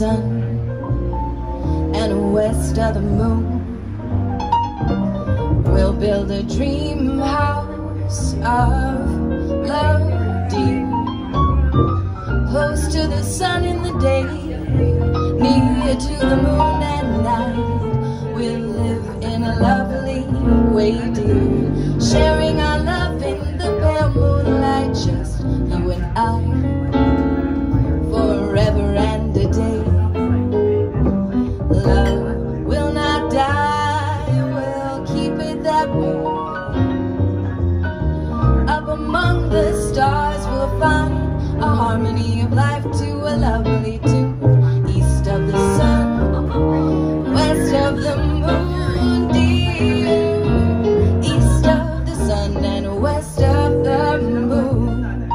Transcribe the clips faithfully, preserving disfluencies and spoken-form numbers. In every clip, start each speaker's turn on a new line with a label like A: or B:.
A: sun and west of the moon. We'll build a dream house of love, dear, close to the sun in the day, near to the moon at night. We'll live in a lovely way, dear, sharing our love in the pale moonlight, just you and I, forever and a day. Love will not die, we'll keep it that way. Up among the stars we'll find a harmony of life to a lovely tune. East of the sun, west of the moon, dear. East of the sun and west of the moon.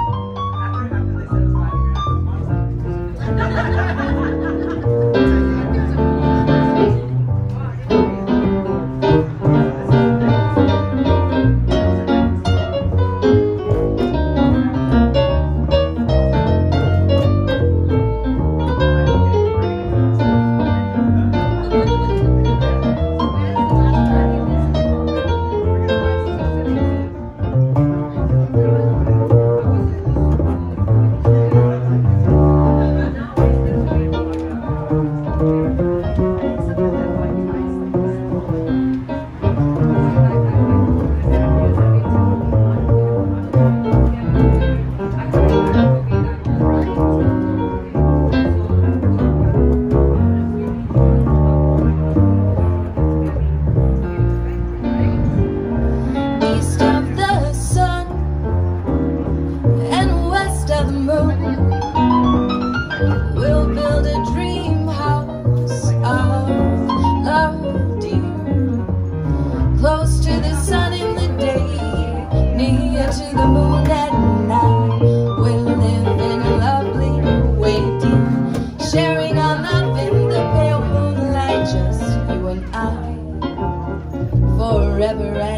A: We'll build a dream house of love, dear, close to the sun in the day, near to the moon at night. We'll live in a lovely way, dear, sharing our love in the pale moonlight, just you and I, forever and